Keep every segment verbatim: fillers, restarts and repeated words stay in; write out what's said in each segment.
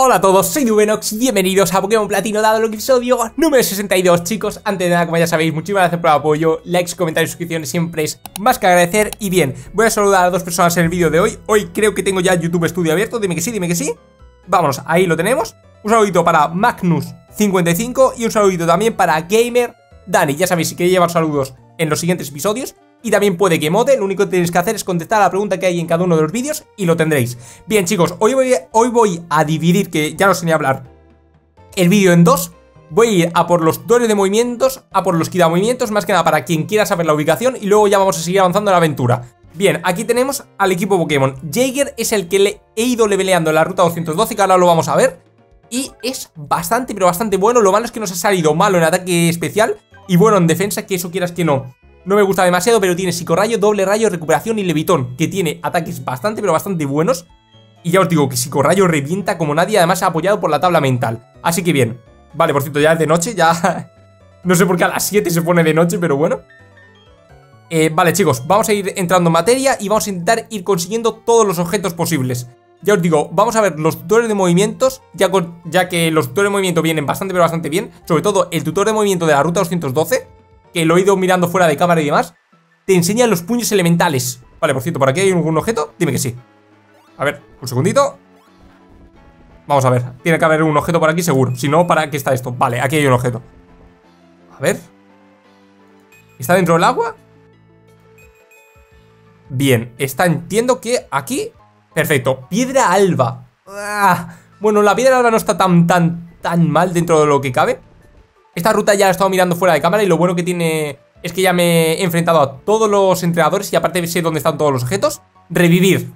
Hola a todos, soy Dubenox, bienvenidos a Pokémon Platino, dado el episodio número sesenta y dos, chicos. Antes de nada, como ya sabéis, muchísimas gracias por el apoyo, likes, comentarios, suscripciones, siempre es más que agradecer. Y bien, voy a saludar a dos personas en el vídeo de hoy. Hoy creo que tengo ya YouTube Studio abierto, dime que sí, dime que sí. Vámonos, ahí lo tenemos. Un saludito para Magnus cincuenta y cinco y un saludito también para Gamer Dani. Ya sabéis, si queréis llevar saludos en los siguientes episodios. Y también puede que emote, lo único que tenéis que hacer es contestar a la pregunta que hay en cada uno de los vídeos y lo tendréis. Bien, chicos, hoy voy, hoy voy a dividir, que ya no sé ni hablar, el vídeo en dos. Voy a ir a por los tutores de movimientos, a por los quitamovimientos, más que nada para quien quiera saber la ubicación, y luego ya vamos a seguir avanzando en la aventura. Bien, aquí tenemos al equipo Pokémon. Jaeger es el que le he ido leveleando en la ruta doscientos doce, que ahora lo vamos a ver. Y es bastante, pero bastante bueno. Lo malo es que nos ha salido malo en ataque especial y bueno en defensa, que eso quieras que no No me gusta demasiado, pero tiene psicorrayo, doble rayo, recuperación y levitón, que tiene ataques bastante, pero bastante buenos. Y ya os digo que psicorrayo revienta como nadie, además apoyado por la tabla mental. Así que bien. Vale, por cierto, ya es de noche, ya no sé por qué a las siete se pone de noche, pero bueno. eh, Vale, chicos, vamos a ir entrando en materia y vamos a intentar ir consiguiendo todos los objetos posibles. Ya os digo, vamos a ver los tutores de movimientos, ya, con, ya que los tutores de movimiento vienen bastante, pero bastante bien. Sobre todo el tutor de movimiento de la ruta doscientos doce, que lo he ido mirando fuera de cámara y demás. Te enseña los puños elementales. Vale, por cierto, ¿por aquí hay algún objeto? Dime que sí. A ver, un segundito. Vamos a ver, tiene que haber un objeto por aquí seguro. Si no, ¿para qué está esto? Vale, aquí hay un objeto. A ver. ¿Está dentro del agua? Bien, está, entiendo que aquí. Perfecto, piedra alba. ah, Bueno, la piedra alba no está tan, tan, tan mal dentro de lo que cabe. Esta ruta ya la he estado mirando fuera de cámara y lo bueno que tiene es que ya me he enfrentado a todos los entrenadores y aparte sé dónde están todos los objetos. Revivir.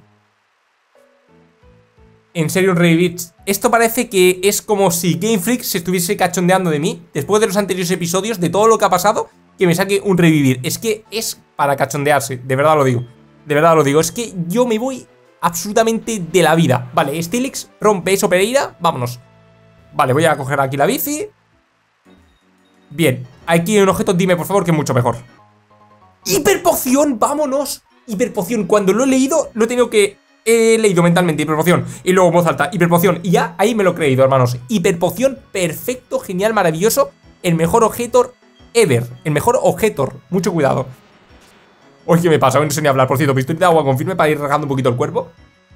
En serio, un revivir. Esto parece que es como si Game Freak se estuviese cachondeando de mí después de los anteriores episodios, de todo lo que ha pasado, que me saque un revivir. Es que es para cachondearse, de verdad lo digo. De verdad lo digo, es que yo me voy absolutamente de la vida. Vale, Steelix, rompe eso, Pereira, vámonos. Vale, voy a coger aquí la bici. Bien, aquí hay un objeto, dime por favor que es mucho mejor. ¡Hiperpoción! ¡Vámonos! Hiperpoción, cuando lo he leído, lo he tenido que... He leído mentalmente, hiperpoción, y luego en voz alta, hiperpoción, y ya ahí me lo he creído, hermanos. Hiperpoción, perfecto, genial, maravilloso. El mejor objetor ever. El mejor objetor, mucho cuidado. Oye, ¿qué me pasa? Hoy no sé ni hablar, por cierto, pistolita de agua confirme para ir regando un poquito el cuerpo.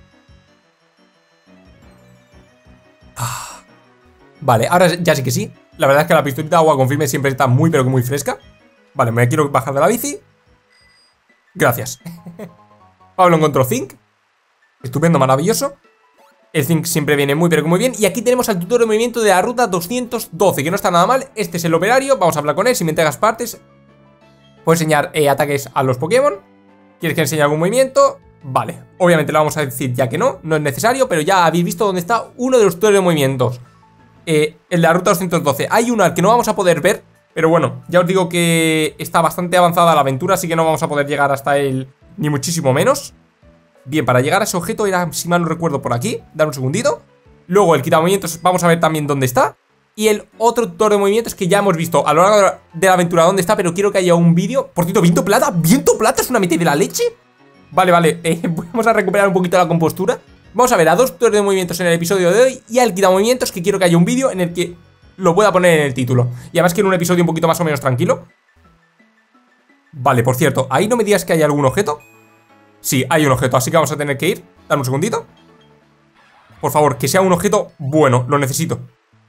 ah. Vale, ahora ya sí que sí. La verdad es que la pistolita de agua confirme siempre está muy pero que muy fresca. Vale, me quiero bajar de la bici. Gracias. Pablo encontró zinc. Estupendo, maravilloso. El zinc siempre viene muy pero que muy bien. Y aquí tenemos al tutor de movimiento de la ruta doscientos doce, que no está nada mal. Este es el operario, vamos a hablar con él. Si me entregas partes, puedo enseñar eh, ataques a los Pokémon. ¿Quieres que enseñe algún movimiento? Vale, obviamente le vamos a decir ya que no, no es necesario. Pero ya habéis visto dónde está uno de los tutores de movimientos. Eh, en la ruta doscientos doce hay uno al que no vamos a poder ver, pero bueno, ya os digo que está bastante avanzada la aventura, así que no vamos a poder llegar hasta él, ni muchísimo menos. Bien, para llegar a ese objeto era, si mal no recuerdo, por aquí. Dar un segundito. Luego el quitamovimientos, vamos a ver también dónde está. Y el otro tutor de movimientos que ya hemos visto a lo largo de la aventura dónde está, pero quiero que haya un vídeo. Por cierto, ¿viento plata? ¿Viento plata es una mente de la leche? Vale, vale, eh, vamos a recuperar un poquito la compostura. Vamos a ver a dos tutores de movimientos en el episodio de hoy y al quitamovimientos, que quiero que haya un vídeo en el que lo pueda poner en el título. Y además que en un episodio un poquito más o menos tranquilo. Vale, por cierto, ahí no me digas que hay algún objeto. Sí, hay un objeto, así que vamos a tener que ir. Dame un segundito. Por favor, que sea un objeto bueno, lo necesito.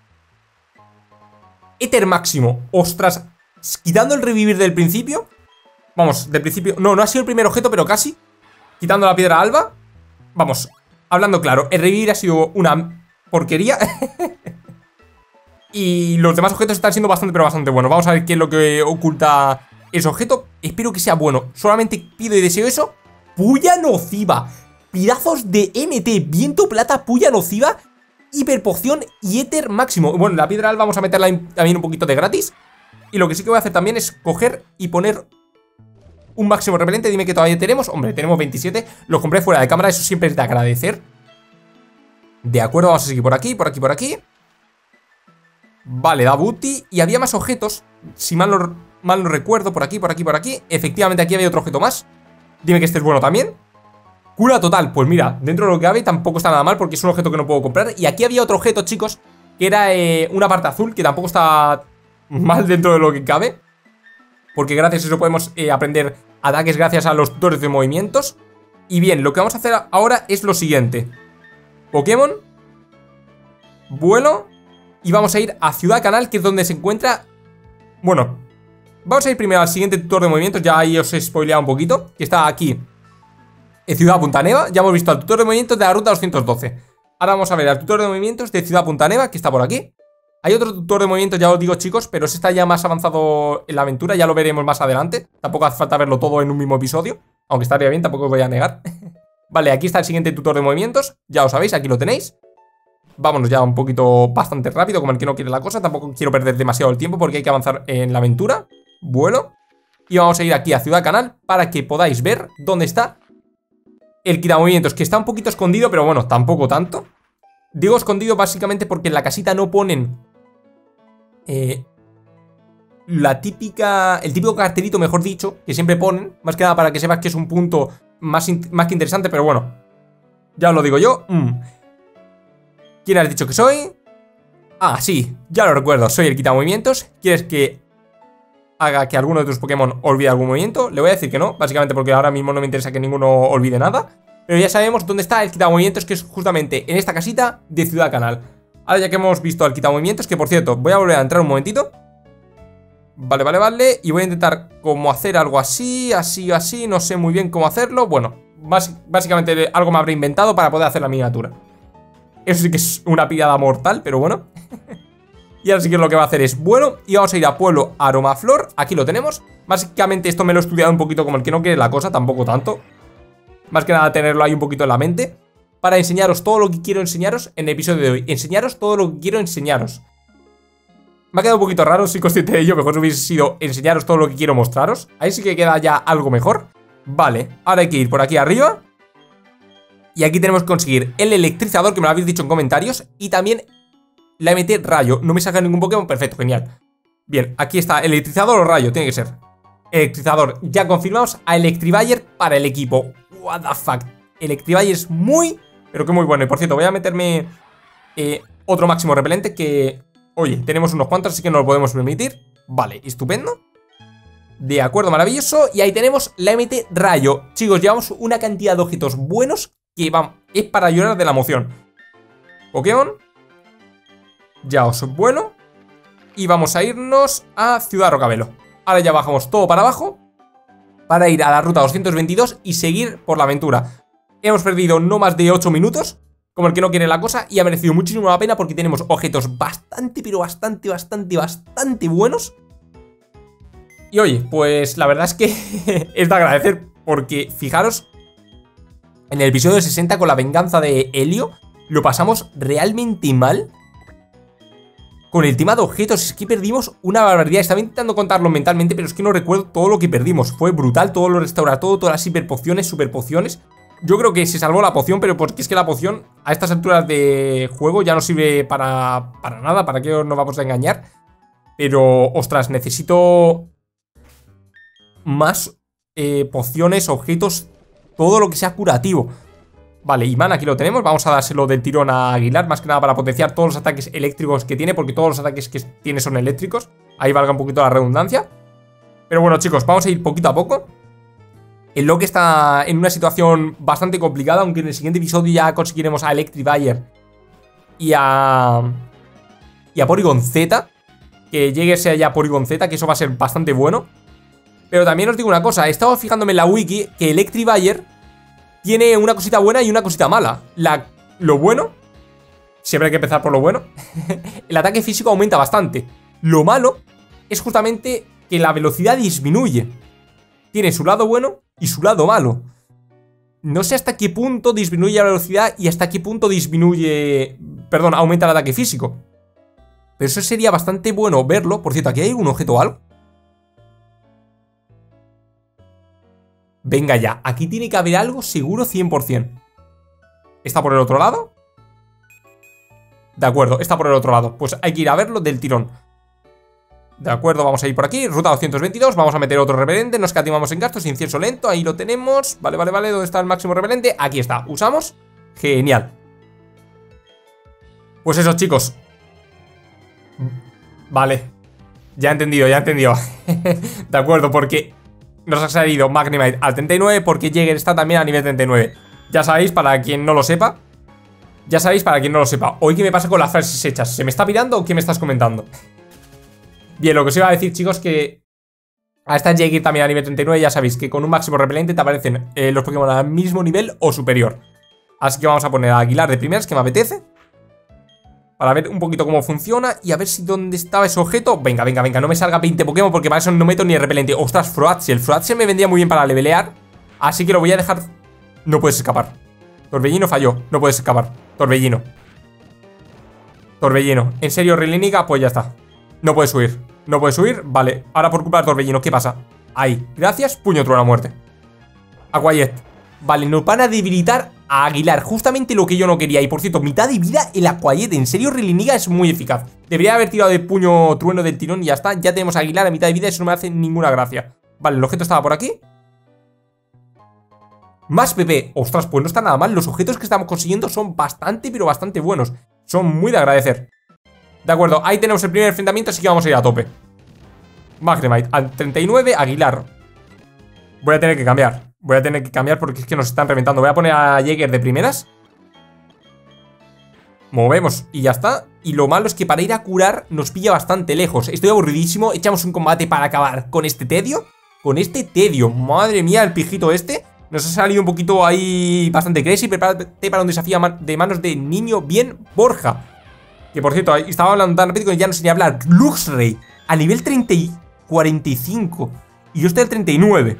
Éter máximo, ostras. Quitando el revivir del principio. Vamos, del principio, no, no ha sido el primer objeto, pero casi. Quitando la piedra alba. Vamos, hablando claro, el revivir ha sido una porquería. Y los demás objetos están siendo bastante, pero bastante buenos. Vamos a ver qué es lo que oculta ese objeto. Espero que sea bueno. Solamente pido y deseo eso. Puya nociva. Pedazos de M T. Viento plata, puya nociva. Hiperpoción y éter máximo. Bueno, la piedra alba vamos a meterla también un poquito de gratis. Y lo que sí que voy a hacer también es coger y poner un máximo repelente. Dime que todavía tenemos. Hombre, tenemos veintisiete. Los compré fuera de cámara, eso siempre es de agradecer. De acuerdo, vamos a seguir por aquí, por aquí, por aquí. Vale, da booty. Y había más objetos, si mal no, mal no recuerdo. Por aquí, por aquí, por aquí. Efectivamente aquí había otro objeto más. Dime que este es bueno también. Cura total, pues mira, dentro de lo que cabe tampoco está nada mal porque es un objeto que no puedo comprar. Y aquí había otro objeto, chicos, que era eh, una parte azul, que tampoco está mal dentro de lo que cabe, porque gracias a eso podemos eh, aprender ataques gracias a los tutores de movimientos. Y bien, lo que vamos a hacer ahora es lo siguiente. Pokémon, vuelo, y vamos a ir a Ciudad Canal, que es donde se encuentra... Bueno, vamos a ir primero al siguiente tutor de movimientos, ya ahí os he spoileado un poquito, que está aquí en Ciudad Punta Neva. Ya hemos visto al tutor de movimientos de la ruta doscientos doce. Ahora vamos a ver al tutor de movimientos de Ciudad Punta Neva, que está por aquí. Hay otro tutor de movimientos, ya os digo, chicos, pero ese está ya más avanzado en la aventura, ya lo veremos más adelante. Tampoco hace falta verlo todo en un mismo episodio, aunque estaría bien, tampoco os voy a negar. Vale, aquí está el siguiente tutor de movimientos, ya lo sabéis, aquí lo tenéis. Vámonos ya un poquito bastante rápido, como el que no quiere la cosa. Tampoco quiero perder demasiado el tiempo porque hay que avanzar en la aventura. Vuelo. Y vamos a ir aquí a Ciudad Canal para que podáis ver dónde está el quitamovimientos, que está un poquito escondido, pero bueno, tampoco tanto. Digo escondido básicamente porque en la casita no ponen eh, la típica, el típico cartelito, mejor dicho, que siempre ponen, más que nada para que sepas que es un punto más, más que interesante, pero bueno, ya os lo digo yo. mm. ¿Quién has dicho que soy? Ah, sí, ya lo recuerdo, soy el quitamovimientos. ¿Quieres que haga que alguno de tus Pokémon olvide algún movimiento? Le voy a decir que no, básicamente porque ahora mismo no me interesa que ninguno olvide nada. Pero ya sabemos dónde está el quitamovimientos, que es justamente en esta casita de Ciudad Canal. Ahora ya que hemos visto al quitamovimientos, que por cierto, voy a volver a entrar un momentito. Vale, vale, vale. Y voy a intentar como hacer algo así, así, así. No sé muy bien cómo hacerlo. Bueno, bás básicamente algo me habré inventado para poder hacer la miniatura. Eso sí que es una pirada mortal, pero bueno. Y ahora sí que lo que va a hacer es vuelo. Y vamos a ir a Pueblo Aromaflor. Aquí lo tenemos. Básicamente esto me lo he estudiado un poquito como el que no quiere la cosa, tampoco tanto. Más que nada tenerlo ahí un poquito en la mente, para enseñaros todo lo que quiero enseñaros en el episodio de hoy. Enseñaros todo lo que quiero enseñaros. Me ha quedado un poquito raro, soy consciente de ello. Mejor hubiese sido enseñaros todo lo que quiero mostraros. Ahí sí que queda ya algo mejor. Vale, ahora hay que ir por aquí arriba. Y aquí tenemos que conseguir el electrizador, que me lo habéis dicho en comentarios. Y también la M T rayo. No me saca ningún Pokémon, perfecto, genial. Bien, aquí está, electrizador o rayo, tiene que ser electrizador. Ya confirmamos a Electivire para el equipo. What the fuck. Electivire es muy, pero que muy bueno. Y por cierto, voy a meterme eh, otro máximo repelente que... Oye, tenemos unos cuantos, así que nos lo podemos permitir. Vale, estupendo. De acuerdo, maravilloso. Y ahí tenemos la M T rayo. Chicos, llevamos una cantidad de objetos buenos que van, es para llorar de la emoción. Pokémon. Ya os vuelo. Y vamos a irnos a Ciudad Rocabelo. Ahora ya bajamos todo para abajo para ir a la ruta doscientos veintidós y seguir por la aventura. Hemos perdido no más de ocho minutos, como el que no quiere la cosa, y ha merecido muchísimo la pena porque tenemos objetos bastante, pero bastante, bastante, bastante buenos. Y oye, pues la verdad es que es de agradecer, porque fijaros, en el episodio sesenta con la venganza de Helio lo pasamos realmente mal con el tema de objetos. Es que perdimos una barbaridad. Estaba intentando contarlo mentalmente, pero es que no recuerdo todo lo que perdimos. Fue brutal, todo lo restaura, todo, todas las hiperpociones, superpociones. Yo creo que se salvó la poción, pero porque es que la poción a estas alturas de juego ya no sirve para, para nada. ¿Para qué nos vamos a engañar? Pero, ostras, necesito más eh, pociones, objetos, todo lo que sea curativo. Vale, Imán, aquí lo tenemos. Vamos a dárselo del tirón a Aguilar, más que nada para potenciar todos los ataques eléctricos que tiene, porque todos los ataques que tiene son eléctricos. Ahí valga un poquito la redundancia. Pero bueno, chicos, vamos a ir poquito a poco. El Locke está en una situación bastante complicada, aunque en el siguiente episodio ya conseguiremos a Electivire y a... y a Porygon Z. Que llegue sea ya Porygon Z, que eso va a ser bastante bueno. Pero también os digo una cosa, he estado fijándome en la wiki que Electivire tiene una cosita buena y una cosita mala. La, lo bueno, siempre hay que empezar por lo bueno, el ataque físico aumenta bastante. Lo malo es justamente que la velocidad disminuye. Tiene su lado bueno y su lado malo. No sé hasta qué punto disminuye la velocidad y hasta qué punto disminuye... Perdón, aumenta el ataque físico. Pero eso sería bastante bueno verlo. Por cierto, ¿aquí hay un objeto o algo? Venga ya, aquí tiene que haber algo seguro cien por cien. ¿Está por el otro lado? De acuerdo, está por el otro lado. Pues hay que ir a verlo del tirón. De acuerdo, vamos a ir por aquí, ruta doscientos veintidós. Vamos a meter otro repelente, nos catimamos en gastos. Incienso lento, ahí lo tenemos. Vale, vale, vale, ¿dónde está el máximo repelente? Aquí está, usamos, genial. Pues eso, chicos. Vale, ya he entendido, ya he entendido. De acuerdo, porque nos ha salido Magnemite al treinta y nueve, porque Jäger está también a nivel treinta y nueve. Ya sabéis, para quien no lo sepa. Ya sabéis, para quien no lo sepa. Hoy, ¿qué me pasa con las frases hechas? ¿Se me está pirando o qué me estás comentando? Bien, lo que os iba a decir, chicos, que a esta Jäger también a nivel treinta y nueve, ya sabéis que con un máximo repelente te aparecen eh, los Pokémon al mismo nivel o superior. Así que vamos a poner a Aguilar de primeras, que me apetece, para ver un poquito cómo funciona y a ver si dónde estaba ese objeto. Venga, venga, venga, no me salga veinte Pokémon porque para eso no meto ni el repelente. Ostras, Froatsel, Froatsel me vendría muy bien para levelear, así que lo voy a dejar. No puedes escapar. Torbellino falló, no puedes escapar. Torbellino. Torbellino, ¿en serio, Rilínica? Pues ya está. No puedes huir, no puedes huir. Vale, ahora por culpa del Torbellino, ¿qué pasa? Ahí, gracias, puño trueno a muerte. Aquayet. Vale, nos van a debilitar a Aguilar, justamente lo que yo no quería. Y por cierto, mitad de vida el Aquayet. En serio, Rilínica es muy eficaz. Debería haber tirado de puño trueno del tirón y ya está. Ya tenemos a Aguilar a mitad de vida, eso no me hace ninguna gracia. Vale, el objeto estaba por aquí. Más P P, ostras, pues no está nada mal. Los objetos que estamos consiguiendo son bastante, pero bastante buenos. Son muy de agradecer. De acuerdo, ahí tenemos el primer enfrentamiento, así que vamos a ir a tope. Magnemite al treinta y nueve, Aguilar. Voy a tener que cambiar. Voy a tener que cambiar porque es que nos están reventando. Voy a poner a Jäger de primeras. Movemos y ya está. Y lo malo es que para ir a curar nos pilla bastante lejos. Estoy aburridísimo, echamos un combate para acabar con este tedio. Con este tedio, madre mía, el pijito este nos ha salido un poquito ahí bastante crazy. Prepárate para un desafío de manos de niño bien Borja. Que por cierto, estaba hablando tan rápido que ya no sé ni hablar. Luxray, a nivel treinta y cuarenta y cinco. Y yo estoy al treinta y nueve.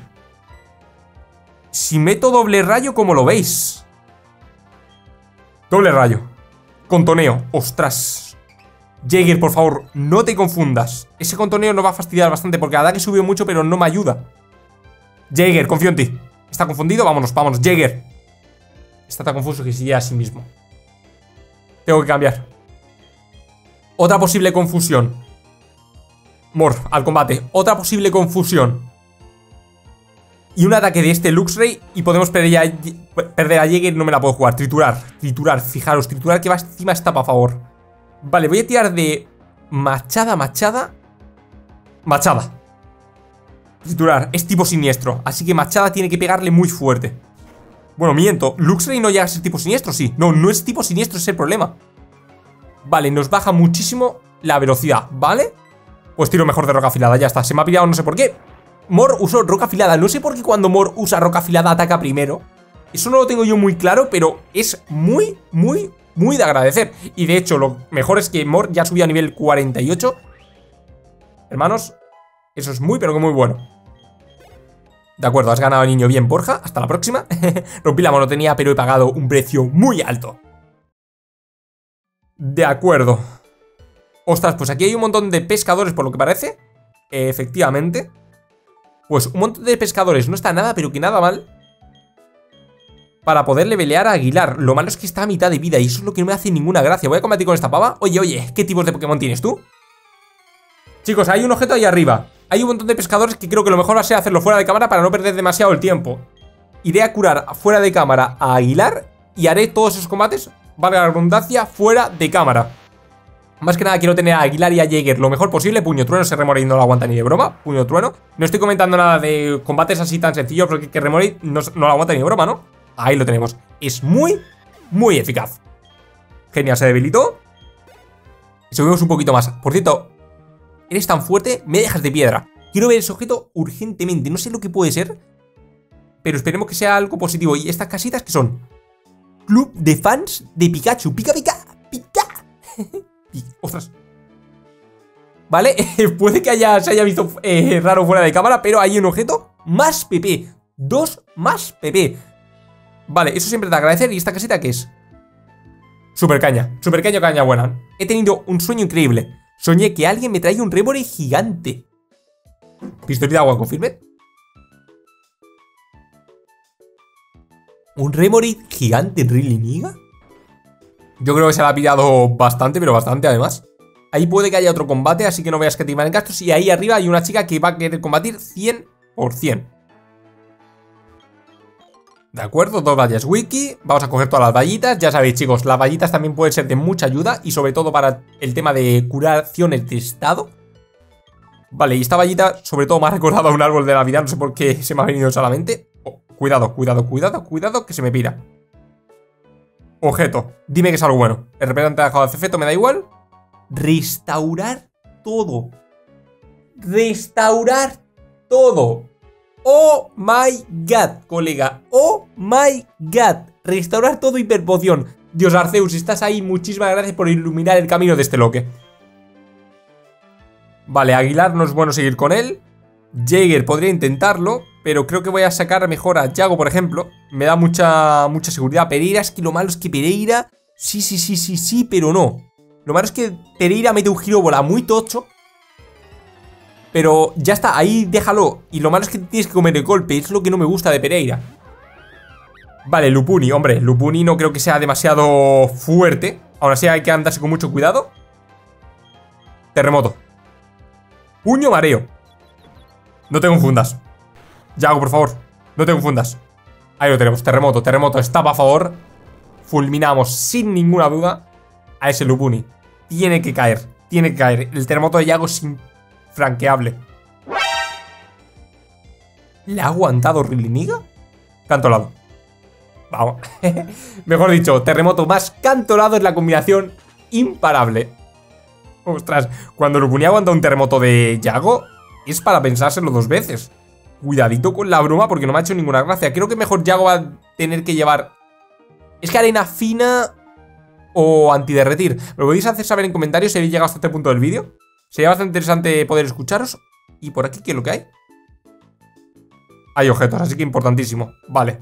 Si meto doble rayo, ¿cómo lo veis? Doble rayo. Contoneo, ostras. Jäger, por favor, no te confundas. Ese contoneo nos va a fastidiar bastante porque la verdad que subió mucho, pero no me ayuda. Jäger, confío en ti. ¿Está confundido? Vámonos, vámonos, Jäger. Está tan confuso que sigue a sí mismo. Tengo que cambiar. Otra posible confusión. Mor, al combate. Otra posible confusión. Y un ataque de este Luxray y podemos perder, ya, perder a Jäger. No me la puedo jugar. Triturar, triturar, fijaros, triturar que va encima está para favor. Vale, voy a tirar de Machada, Machada. Machada. Triturar, es tipo siniestro, así que Machada tiene que pegarle muy fuerte. Bueno, miento, Luxray no llega a ser tipo siniestro, sí. No, no es tipo siniestro, ese es el problema. Vale, nos baja muchísimo la velocidad, ¿vale? Pues tiro mejor de roca afilada, ya está. Se me ha pillado, no sé por qué. Mor usó roca afilada, no sé por qué cuando Mor usa roca afilada ataca primero. Eso no lo tengo yo muy claro, pero es muy, muy, muy de agradecer. Y de hecho, lo mejor es que Mor ya subió a nivel cuarenta y ocho. Hermanos, eso es muy, pero que muy bueno. De acuerdo, has ganado, niño bien, Borja. Hasta la próxima. Rompí la monotonía, pero he pagado un precio muy alto. De acuerdo. Ostras, pues aquí hay un montón de pescadores, por lo que parece. Efectivamente. Pues un montón de pescadores, no está nada, pero que nada mal, para poder levelear a Aguilar. Lo malo es que está a mitad de vida y eso es lo que no me hace ninguna gracia. Voy a combatir con esta pava. Oye, oye, ¿qué tipos de Pokémon tienes tú? Chicos, hay un objeto ahí arriba. Hay un montón de pescadores que creo que lo mejor va a ser hacerlo fuera de cámara para no perder demasiado el tiempo. Iré a curar fuera de cámara a Aguilar y haré todos esos combates, valga la redundancia, fuera de cámara. Más que nada quiero tener a Aguilar y a Jäger lo mejor posible. Puño trueno, ese Remoraid no lo aguanta ni de broma. Puño trueno. No estoy comentando nada de combates así tan sencillos porque que Remoraid no, no lo aguanta ni de broma, ¿no? Ahí lo tenemos. Es muy, muy eficaz. Genial, se debilitó. Subimos un poquito más. Por cierto, eres tan fuerte, me dejas de piedra. Quiero ver ese objeto urgentemente. No sé lo que puede ser, pero esperemos que sea algo positivo. ¿Y estas casitas qué son? Club de fans de Pikachu. Pica, pica, pica. Y, ostras. Vale, puede que haya, se haya visto eh, raro fuera de cámara, pero hay un objeto más P P. Dos más P P. Vale, eso siempre te agradecer. ¿Y esta casita qué es? Super caña, super caña, caña buena. He tenido un sueño increíble. Soñé que alguien me traía un Remoraid gigante. Pistolita de agua, confirme. ¿Un Remoraid gigante en Rilínica? Yo creo que se la ha pillado bastante, pero bastante además. Ahí puede que haya otro combate, así que no veas que te en gastos. Y ahí arriba hay una chica que va a querer combatir cien por cien. De acuerdo, dos vallas wiki. Vamos a coger todas las vallitas. Ya sabéis, chicos, las vallitas también pueden ser de mucha ayuda. Y sobre todo para el tema de curaciones de estado. Vale, y esta vallita sobre todo me ha recordado a un árbol de Navidad. No sé por qué se me ha venido solamente. Oh, cuidado, cuidado, cuidado, cuidado, que se me pira. Objeto, dime que es algo bueno. El repelente ha dejado de efecto, me da igual. Restaurar todo. Restaurar todo. Oh my god, colega. Oh my god. Restaurar todo, hiperpoción. Dios, Arceus, si estás ahí, muchísimas gracias por iluminar el camino de este loque. Vale, Aguilar no es bueno seguir con él. Jaeger podría intentarlo, pero creo que voy a sacar mejor a Yago, por ejemplo. Me da mucha, mucha seguridad. Pereira, es que lo malo es que Pereira... Sí, sí, sí, sí, sí, pero no. Lo malo es que Pereira mete un giro bola muy tocho. Pero ya está, ahí déjalo. Y lo malo es que tienes que comer el golpe. Es lo que no me gusta de Pereira. Vale, Lupuni, hombre, Lupuni no creo que sea demasiado fuerte. Aún así hay que andarse con mucho cuidado. Terremoto. Puño mareo. No te confundas. Yago, por favor, no te confundas. Ahí lo tenemos, terremoto, terremoto está a favor. Fulminamos sin ninguna duda a ese Lupuni. Tiene que caer, tiene que caer. El terremoto de Yago es infranqueable. ¿Le ha aguantado Riliniga? Cantolado. Vamos. Mejor dicho, terremoto más cantolado es la combinación imparable. Ostras, cuando Lupuni aguanta un terremoto de Yago, es para pensárselo dos veces. Cuidadito con la bruma porque no me ha hecho ninguna gracia. Creo que mejor Yago va a tener que llevar... Es que arena fina o antiderretir. Me lo podéis hacer saber en comentarios si habéis llegado hasta este punto del vídeo. Sería bastante interesante poder escucharos. ¿Y por aquí qué es lo que hay? Hay objetos, así que importantísimo. Vale.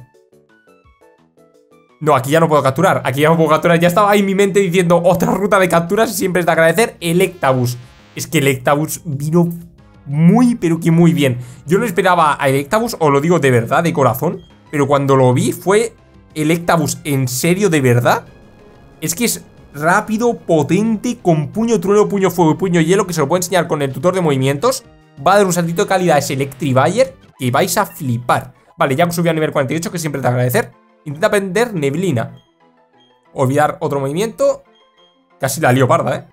No, aquí ya no puedo capturar. Aquí ya no puedo capturar. Ya estaba ahí en mi mente diciendo otra ruta de capturas. Siempre es de agradecer. Electabuzz. Es que Electabuzz vino muy, pero que muy bien. Yo no esperaba a Electabuzz, os lo digo de verdad, de corazón. Pero cuando lo vi fue Electabuzz en serio, de verdad. Es que es rápido, potente, con puño trueno, puño fuego y puño hielo, que se lo puedo enseñar con el tutor de movimientos. Va a dar un saltito de calidad a ese Electivire que vais a flipar. Vale, ya subió a nivel cuarenta y ocho, que siempre es de agradecer. Intenta aprender neblina. Olvidar otro movimiento. Casi la lío parda, ¿eh?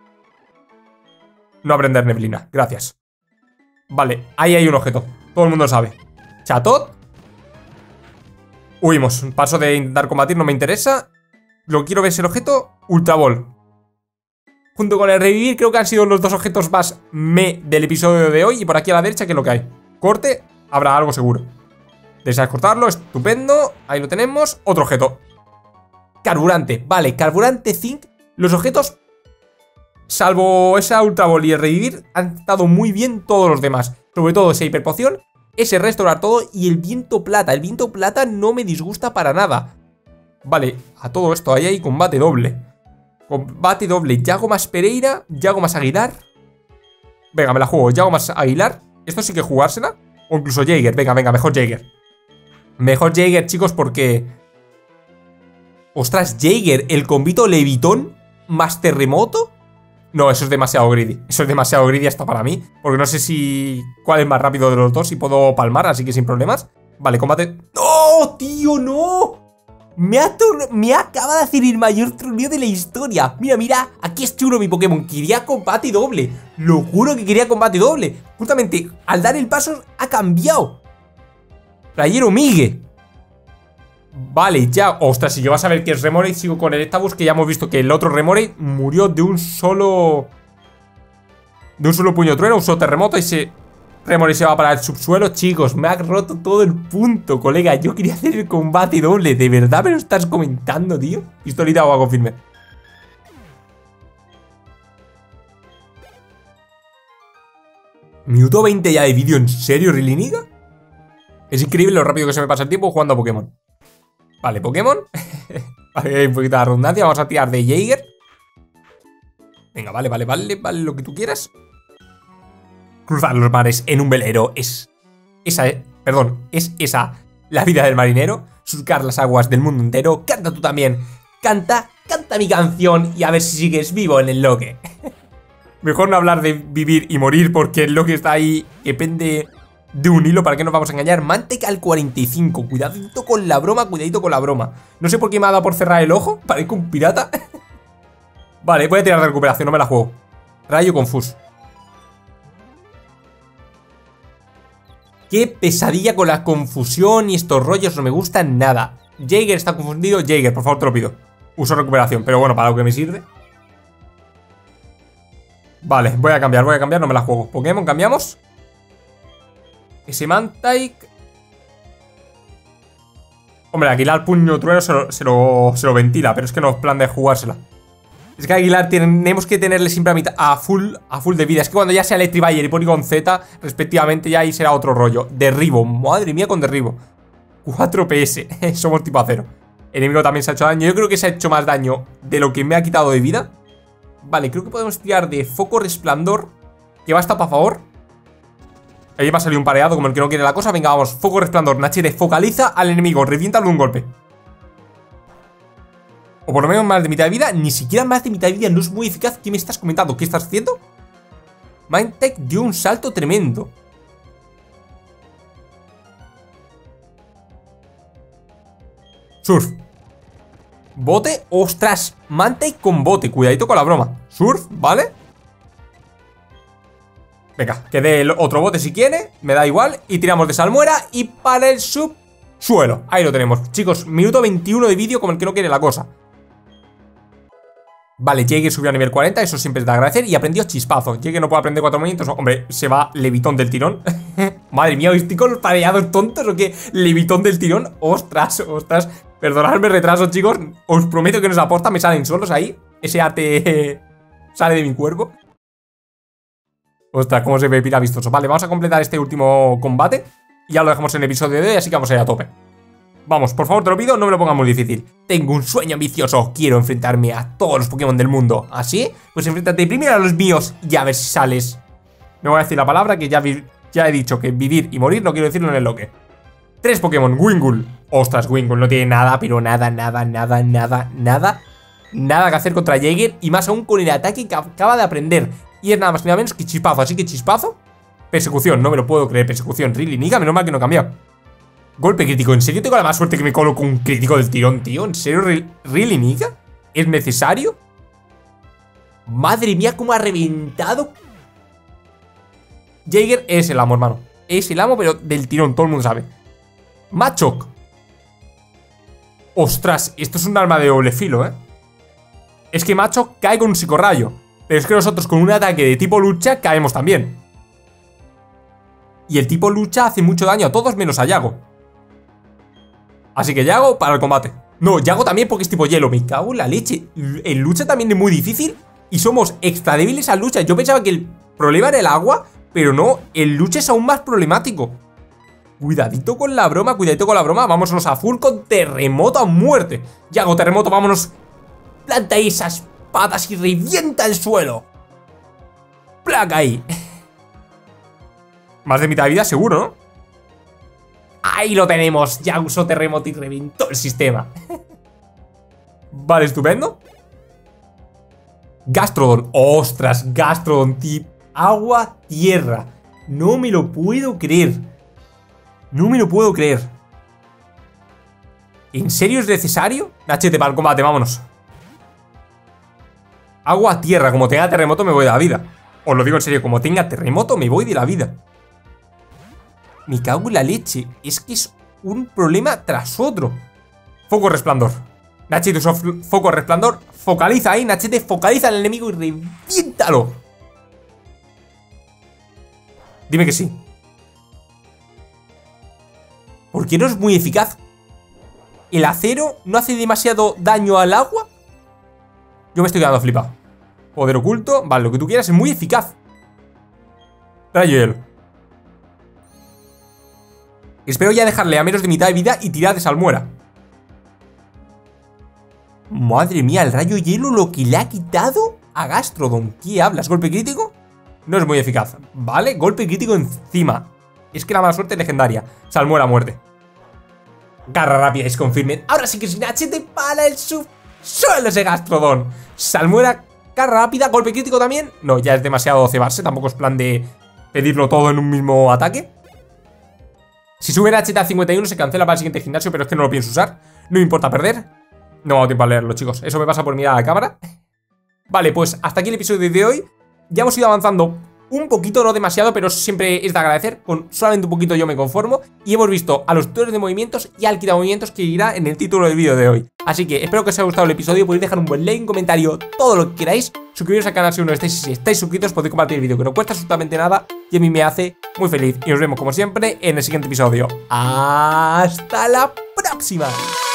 No aprender neblina, gracias. Vale, ahí hay un objeto. Todo el mundo lo sabe. Chatot. Huimos, paso de intentar combatir, no me interesa. Lo que quiero ver es el objeto Ultra Ball. Junto con el revivir creo que han sido los dos objetos más me del episodio de hoy. Y por aquí a la derecha, ¿qué es lo que hay? Corte, habrá algo seguro. Deseas cortarlo, estupendo. Ahí lo tenemos, otro objeto. Carburante, vale, carburante zinc. Los objetos, salvo esa Ultra Ball y el revivir, han estado muy bien todos los demás. Sobre todo esa hiperpoción, ese restaurar todo y el viento plata. El viento plata no me disgusta para nada. Vale, a todo esto ahí hay combate doble. Combate doble, Yago más Pereira, Yago más Aguilar. Venga, me la juego, Yago más Aguilar. Esto sí que jugársela. O incluso Jaeger, venga, venga, mejor Jaeger. Mejor Jaeger, chicos, porque... Ostras, Jaeger, el combito Levitón más terremoto. No, eso es demasiado greedy. Eso es demasiado greedy hasta para mí. Porque no sé si... cuál es más rápido de los dos. Si puedo palmar, así que sin problemas. Vale, combate... ¡No, tío, no! Me, ha me acaba de hacer el mayor troleo de la historia. Mira, mira, aquí es chulo mi Pokémon. Quería combate doble. Lo juro que quería combate doble. Justamente, al dar el paso, ha cambiado. Playero Migue. Vale, ya. Ostras, si yo vas a ver que es Remoraid, sigo con el Electabuzz, que ya hemos visto que el otro Remoraid murió de un solo... De un solo puño trueno, usó terremoto y se... Remoraid se va para el subsuelo. Chicos, me ha roto todo el punto, colega. Yo quería hacer el combate doble. ¿De verdad me lo estás comentando, tío? Pistolita o algo firme. Minuto veinte ya de vídeo, ¿en serio, Riliniga? Es increíble lo rápido que se me pasa el tiempo jugando a Pokémon. Vale, Pokémon. Vale, hay un poquito de redundancia. Vamos a tirar de Jaeger. Venga, vale, vale, vale, vale, lo que tú quieras. Cruzar los mares en un velero es... Esa, eh, perdón, es esa la vida del marinero. Surcar las aguas del mundo entero. Canta tú también. Canta, canta mi canción y a ver si sigues vivo en el loque. Mejor no hablar de vivir y morir porque lo que está ahí depende de un hilo. ¿Para qué nos vamos a engañar? Mantec al cuarenta y cinco. Cuidadito con la broma, cuidadito con la broma. No sé por qué me ha dado por cerrar el ojo. Parezco un pirata. Vale, voy a tirar de recuperación, no me la juego. Rayo Confus. Qué pesadilla con la confusión y estos rollos, no me gustan nada. Jaeger está confundido. Jaeger, por favor, te lo pido. Uso recuperación, pero bueno, para lo que me sirve. Vale, voy a cambiar, voy a cambiar, no me la juego. Pokémon, cambiamos. Ese Mantike. Hombre, Aguilar Puño Trueno se lo, se, lo, se lo ventila, pero es que no es plan de jugársela. Es que Aguilar tenemos que tenerle siempre a, mitad, a, full, a full de vida. Es que cuando ya sea Electrivire y Porygon Z, respectivamente, ya ahí será otro rollo. Derribo, madre mía con derribo. cuatro P S, somos tipo acero. El enemigo también se ha hecho daño. Yo creo que se ha hecho más daño de lo que me ha quitado de vida. Vale, creo que podemos tirar de Foco Resplandor, que va a estar para favor. Ahí me ha salido un pareado como el que no quiere la cosa. Venga, vamos, Foco Resplandor, Nachete, focaliza al enemigo, reviéntalo de un golpe. O por lo menos más de mitad de vida. Ni siquiera más de mitad de vida, no es muy eficaz. ¿Qué me estás comentando? ¿Qué estás haciendo? Mantec dio un salto tremendo. Surf. Bote, ostras, Mantec con bote. Cuidadito con la broma. Surf, ¿vale? Venga, que dé el otro bote si quiere. Me da igual, y tiramos de salmuera. Y para el subsuelo, ahí lo tenemos, chicos, minuto veintiuno de vídeo como el que no quiere la cosa. Vale, Jaeger subió a nivel cuarenta, eso siempre es de agradecer. Y aprendió chispazo. Jaeger no puede aprender cuatro movimientos. Hombre, se va levitón del tirón. Madre mía, ¿estoy con los pareados tontos o qué? Levitón del tirón, ostras, ostras. Perdonadme el retraso, chicos. Os prometo que no se aposta, me salen solos ahí. Ese arte sale de mi cuerpo. Ostras, cómo se ve pira vistoso. Vale, vamos a completar este último combate y ya lo dejamos en el episodio de hoy, así que vamos a ir a tope. Vamos, por favor, te lo pido, no me lo pongas muy difícil. Tengo un sueño ambicioso, quiero enfrentarme a todos los Pokémon del mundo. ¿Así? Pues enfréntate primero a los míos y a ver si sales. Me voy a decir la palabra que ya, ya he dicho, que vivir y morir no quiero decirlo en el loque. Tres Pokémon, Wingull. Ostras, Wingull no tiene nada, pero nada, nada, nada, nada, nada Nada que hacer contra Jaeger, y más aún con el ataque que acaba de aprender. Y es nada más ni nada menos que chispazo, así que chispazo. Persecución, no me lo puedo creer, persecución. Really, Nika, menos mal que no he cambiado. Golpe crítico, ¿en serio tengo la más suerte que me coloco un crítico del tirón, tío? ¿En serio, really, Nika? ¿Es necesario? Madre mía, cómo ha reventado. Jaeger es el amo, hermano. Es el amo, pero del tirón, todo el mundo sabe. Machoke. Ostras, esto es un arma de doble filo, ¿eh? Es que Machoke cae con un psicorrayo, pero es que nosotros con un ataque de tipo lucha caemos también. Y el tipo lucha hace mucho daño a todos menos a Yago. Así que Yago para el combate. No, Yago también porque es tipo hielo. Me cago en la leche. El lucha también es muy difícil y somos extra débiles al lucha. Yo pensaba que el problema era el agua, pero no, el lucha es aún más problemático. Cuidadito con la broma, cuidadito con la broma. Vámonos a full con terremoto a muerte. Yago, terremoto, vámonos. Planta ahí esas patas y revienta el suelo. Placa ahí. Más de mitad de vida seguro, ¿no? Ahí lo tenemos. Ya usó terremoto y reventó el sistema. Vale, estupendo. Gastrodon. Ostras, Gastrodon, tip. Agua, tierra. No me lo puedo creer. No me lo puedo creer. ¿En serio es necesario? Nachete para el combate, vámonos. Agua, tierra. Como tenga terremoto me voy de la vida. Os lo digo en serio, como tenga terremoto me voy de la vida. Me cago en la leche. Es que es un problema tras otro. Foco resplandor. Nachete usó foco resplandor. Focaliza ahí, Nachete, focaliza al enemigo y reviéntalo. Dime que sí. ¿Por qué no es muy eficaz? ¿El acero no hace demasiado daño al agua? Yo me estoy quedando flipado. Poder oculto, vale, lo que tú quieras, es muy eficaz. Rayo hielo. Espero ya dejarle a menos de mitad de vida y tirar de salmuera. Madre mía, el rayo hielo lo que le ha quitado a Gastrodon. ¿Qué hablas? ¿Golpe crítico? No es muy eficaz. Vale, golpe crítico encima. Es que la mala suerte es legendaria. Salmuera a muerte. Garra rápida es confirme. Ahora sí que sin H te para el subsuelo ese Gastrodon. Salmuera Carga rápida, golpe crítico también. No, ya es demasiado cebarse, tampoco es plan de pedirlo todo en un mismo ataque. Si sube el H T a cincuenta y uno se cancela para el siguiente gimnasio, pero es que no lo pienso usar. No me importa perder. No me ha dado tiempo a leerlo, chicos. Eso me pasa por mirar a la cámara. Vale, pues hasta aquí el episodio de hoy. Ya hemos ido avanzando un poquito, no demasiado, pero siempre es de agradecer. Con solamente un poquito yo me conformo. Y hemos visto a los tutores de movimientos y al quitamovimientos que irá en el título del vídeo de hoy. Así que espero que os haya gustado el episodio. Podéis dejar un buen like, un comentario, todo lo que queráis. Suscribiros al canal si aún no estáis. Y si estáis suscritos podéis compartir el vídeo, que no cuesta absolutamente nada y a mí me hace muy feliz. Y nos vemos como siempre en el siguiente episodio. ¡Hasta la próxima!